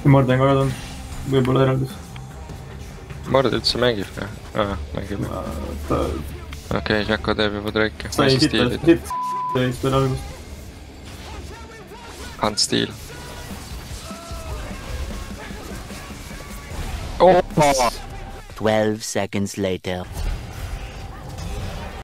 Mord on ka kadunud, võib-olla eraldus. Mord üldse mängib ka? Mängib. Okei, Jacko teeb juba Drake'i. sai hitt peale algust. Hunt Steel. 12 seconds later.